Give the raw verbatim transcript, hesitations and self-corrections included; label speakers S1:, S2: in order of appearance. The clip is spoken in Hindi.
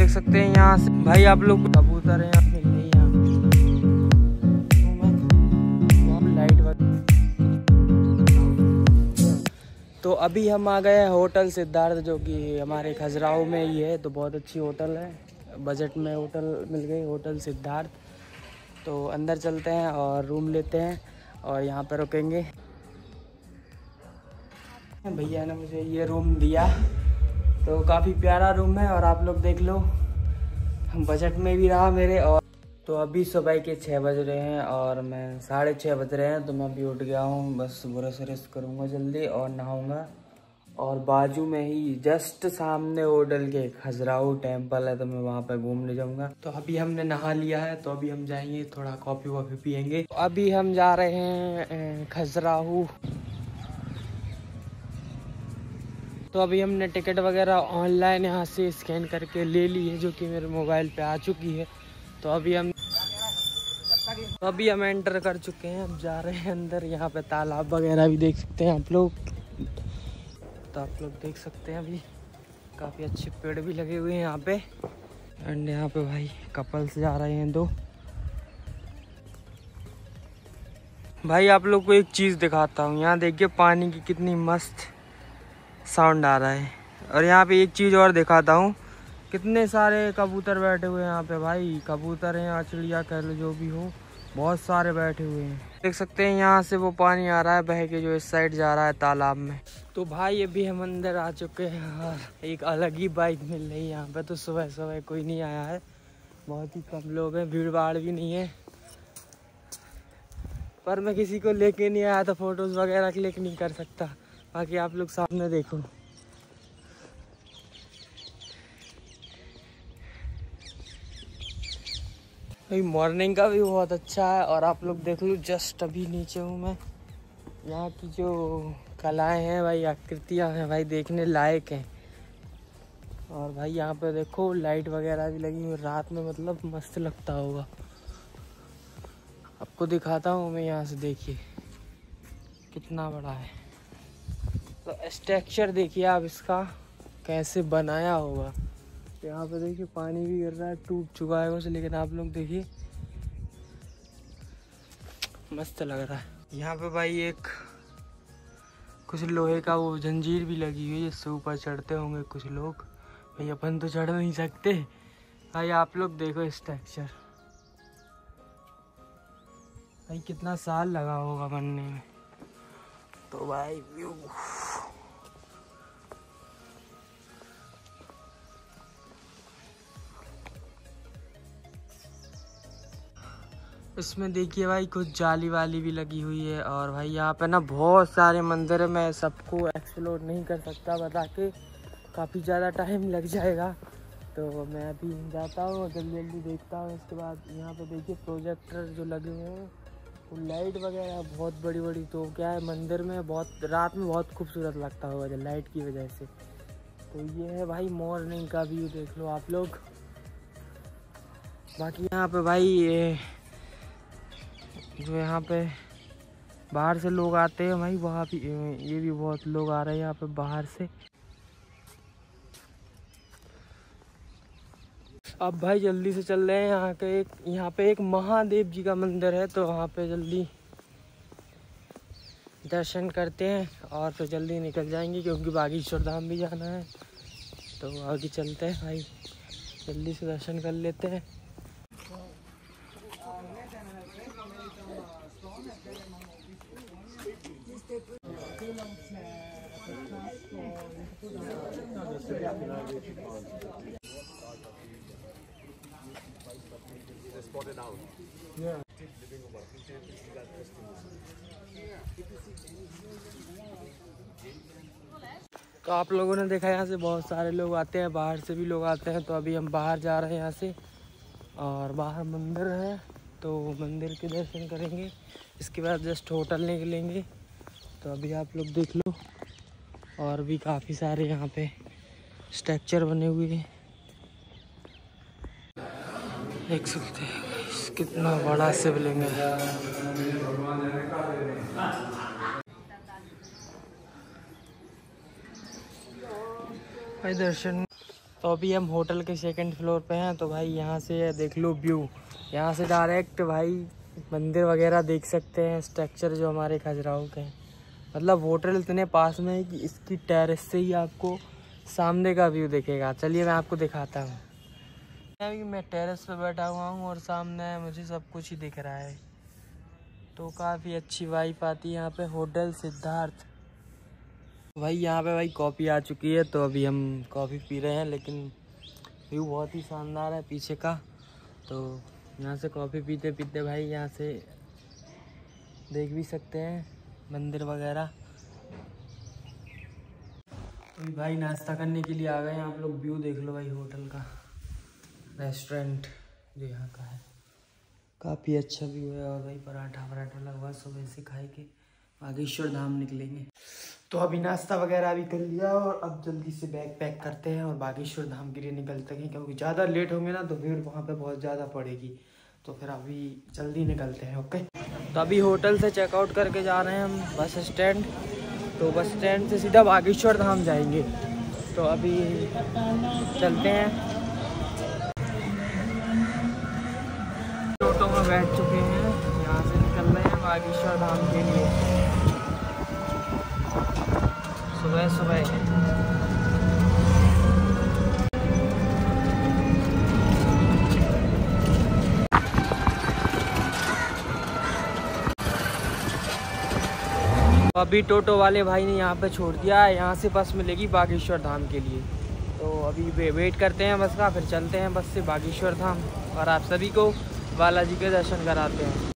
S1: देख सकते हैं यहाँ से भाई आप लोग कबूतर हैं यहाँ मिल रही है लाइट वगैरह। तो अभी हम आ गए हैं होटल सिद्धार्थ, जो कि हमारे खजुराहो में ही है। तो बहुत अच्छी होटल है, बजट में होटल मिल गई, होटल सिद्धार्थ। तो अंदर चलते हैं और रूम लेते हैं और यहाँ पर रुकेंगे। भैया ने मुझे ये रूम दिया, तो काफ़ी प्यारा रूम है और आप लोग देख लो बजट में भी रहा मेरे। और तो अभी सुबह के छः बज रहे हैं और मैं साढ़े छः बज रहे हैं, तो मैं अभी उठ गया हूँ। बस ब्रश व्रश करूँगा जल्दी और नहाऊँगा। और बाजू में ही जस्ट सामने होटल के खजुराहो टेम्पल है, तो मैं वहाँ पे घूमने जाऊँगा। तो अभी हमने नहा लिया है, तो अभी हम जाएंगे थोड़ा कॉफ़ी वॉफ़ी पियेंगे। तो अभी हम जा रहे हैं खजुराहो। तो अभी हमने टिकट वगैरह ऑनलाइन यहाँ से स्कैन करके ले ली है, जो कि मेरे मोबाइल पे आ चुकी है। तो अभी हम तो अभी हम एंटर कर चुके हैं, अब जा रहे हैं अंदर। यहाँ पे तालाब वगैरह भी देख सकते हैं आप लोग। तो आप लोग देख सकते हैं अभी काफ़ी अच्छे पेड़ भी लगे हुए हैं यहाँ पे। एंड यहाँ पे भाई कपल्स जा रहे हैं दो। भाई आप लोग को एक चीज़ दिखाता हूँ, यहाँ देखिए पानी की कितनी मस्त साउंड आ रहा है। और यहाँ पे एक चीज़ और दिखाता हूँ, कितने सारे कबूतर बैठे हुए हैं यहाँ पे। भाई कबूतर हैं या चिड़िया कह लो, जो भी हो, बहुत सारे बैठे हुए हैं। देख सकते हैं यहाँ से वो पानी आ रहा है बह के, जो इस साइड जा रहा है तालाब में। तो भाई अभी हम अंदर आ चुके हैं और एक अलग ही बाइक मिल रही है यहाँ पे। तो सुबह सुबह कोई नहीं आया है, बहुत ही कम लोग हैं, भीड़ भाड़ भी नहीं है। पर मैं किसी को लेके नहीं आया तो फोटोज़ वगैरह क्लिक नहीं कर सकता। बाकी आप लोग सामने देखो। भाई मॉर्निंग का भी बहुत अच्छा है। और आप लोग देख लो, जस्ट अभी नीचे हूँ मैं। यहाँ की जो कलाएं हैं भाई, आकृतियाँ हैं भाई, देखने लायक हैं। और भाई यहाँ पे देखो लाइट वगैरह भी लगी हुई, रात में मतलब मस्त लगता होगा। आपको दिखाता हूँ मैं यहाँ से, देखिए कितना बड़ा है। तो स्ट्रक्चर देखिए आप इसका कैसे बनाया होगा। यहाँ पे देखिए पानी भी गिर रहा है, टूट चुका है उसे, लेकिन आप लोग देखिए मस्त लग रहा है। यहाँ पे भाई एक कुछ लोहे का वो जंजीर भी लगी हुई है, जिससे ऊपर चढ़ते होंगे कुछ लोग। भाई अपन तो चढ़ नहीं सकते। भाई आप लोग देखो स्ट्रक्चर, भाई कितना साल लगा होगा बनने में। तो भाई व्यू इसमें देखिए भाई कुछ जाली वाली भी लगी हुई है। और भाई यहाँ पे ना बहुत सारे मंदिर है, मैं सबको एक्सप्लोर नहीं कर सकता बता के, काफ़ी ज़्यादा टाइम लग जाएगा। तो मैं अभी जाता हूँ, जल्दी जल्दी देखता हूँ। इसके बाद यहाँ पे देखिए प्रोजेक्टर जो लगे हुए हैं, तो लाइट वगैरह बहुत बड़ी बड़ी। तो क्या है, मंदिर में बहुत रात में बहुत खूबसूरत लगता होगा जो लाइट की वजह से। तो ये है भाई मॉर्निंग का व्यू, देख लो आप लोग। बाकी यहाँ पे भाई ये जो यहाँ पे बाहर से लोग आते हैं भाई, वहाँ भी ये भी बहुत लोग आ रहे हैं यहाँ पे बाहर से। अब भाई जल्दी से चल रहे हैं। यहाँ के एक यहाँ पे एक महादेव जी का मंदिर है, तो वहाँ पे जल्दी दर्शन करते हैं और फिर जल्दी निकल जाएंगे, क्योंकि बागेश्वर धाम भी जाना है। तो आगे चलते हैं भाई, जल्दी से दर्शन कर लेते हैं। तो आप लोगों ने देखा यहाँ से बहुत सारे लोग आते हैं, बाहर से भी लोग आते हैं। तो अभी हम बाहर जा रहे हैं यहाँ से, और बाहर मंदिर है, तो मंदिर के दर्शन करेंगे। इसके बाद जस्ट होटल निकलेंगे। तो अभी आप लोग देख लो, और भी काफ़ी सारे यहाँ पे स्ट्रक्चर बने हुए हैं, देख सकते हैं कितना बड़ा शिवलिंग है। भाई दर्शन तो अभी हम होटल के सेकंड फ्लोर पे हैं। तो भाई यहाँ से देख लो व्यू, यहाँ से डायरेक्ट भाई मंदिर वगैरह देख सकते हैं, स्ट्रक्चर जो हमारे खजुराहो के हैं। मतलब होटल इतने पास में है कि इसकी टेरेस से ही आपको सामने का व्यू दिखेगा। चलिए मैं आपको दिखाता हूँ। अभी मैं टेरेस पे बैठा हुआ हूँ और सामने मुझे सब कुछ ही दिख रहा है, तो काफ़ी अच्छी वाइब आती है यहाँ पे। होटल सिद्धार्थ भाई, यहाँ पे भाई कॉफ़ी आ चुकी है, तो अभी हम कॉफ़ी पी रहे हैं। लेकिन व्यू बहुत ही शानदार है पीछे का। तो यहाँ से कॉफ़ी पीते पीते भाई यहाँ से देख भी सकते हैं मंदिर वगैरह। अभी भाई नाश्ता करने के लिए आ गए हैं। आप लोग व्यू देख लो भाई होटल का, रेस्टोरेंट जो यहाँ का है, काफ़ी अच्छा व्यू है। और भाई पराठा पराठा लगवा सुबह से खाए के बागेश्वर धाम निकलेंगे। तो अभी नाश्ता वगैरह भी कर लिया और अब जल्दी से बैग पैक करते हैं और बागेश्वर धाम के लिए निकलते हैं, क्योंकि ज़्यादा लेट होंगे ना तो भीड़ वहाँ पे बहुत ज़्यादा पड़ेगी। तो फिर अभी जल्दी निकलते हैं। ओके, तो अभी होटल से चेकआउट करके जा रहे हैं हम बस स्टैंड। तो बस स्टैंड से सीधा बागेश्वर धाम जाएंगे। तो अभी चलते हैं। ऑटो में बैठ चुके हैं, यहाँ से निकल रहे हैं बागेश्वर धाम के लिए सुबह सुबह। अभी टोटो वाले भाई ने यहाँ पे छोड़ दिया है, यहाँ से बस मिलेगी बागेश्वर धाम के लिए। तो अभी वे वेट करते हैं बस का, फिर चलते हैं बस से बागेश्वर धाम और आप सभी को बालाजी के दर्शन कराते हैं।